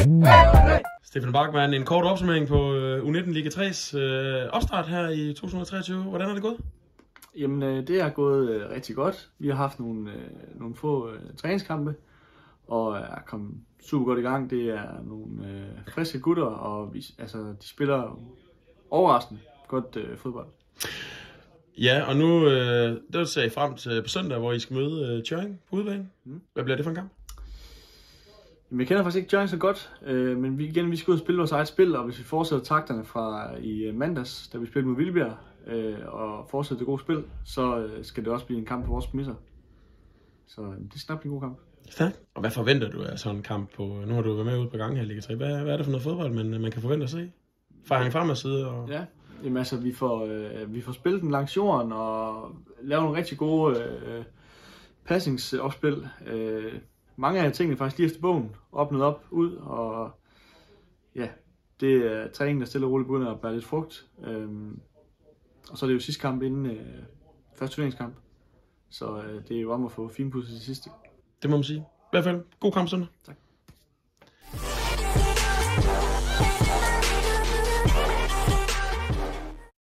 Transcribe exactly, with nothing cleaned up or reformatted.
Stefan Bachmann, en kort opsummering på U nitten Liga tre's øh, opstart her i to tusind og treogtyve. Hvordan er det gået? Jamen, øh, det er gået øh, rigtig godt. Vi har haft nogle, øh, nogle få øh, træningskampe, og er kommet super godt i gang. Det er nogle øh, friske gutter, og vi, altså, de spiller overraskende godt øh, fodbold. Ja, og nu øh, det ser I frem til på søndag, hvor I skal møde øh, Tjørring på udebane. Mm. Hvad bliver det for en kamp? Jamen, jeg kender faktisk ikke Tjørring så godt, øh, men vi, igen, vi skal ud og spille vores eget spil, og hvis vi fortsætter takterne fra i mandags, da vi spillede mod Vildbjerg, øh, og fortsætter det gode spil, så øh, skal det også blive en kamp på vores præmisser. Så øh, det skal nok blive en god kamp. Stærkt. Og hvad forventer du af sådan en kamp på? Nu har du været med ude på gange her i Liga tre. Hvad, hvad er det for noget fodbold, man, man kan forvente at se? Fejring frem og side og... Ja, jamen altså, vi får, øh, vi får spillet den langs jorden og lavet nogle rigtig gode øh, passingsopspil. Øh, mange af tingene faktisk lige efter bogen, åbnet op, ud, og ja, det er træningen, der stille og roligt begynder at bære lidt frugt. Øh, og så er det jo sidste kamp inden øh, første turneringskamp, så øh, det er jo om at få finpudset til sidste. Det må man sige. I hvert fald, god kamp søndag. Tak.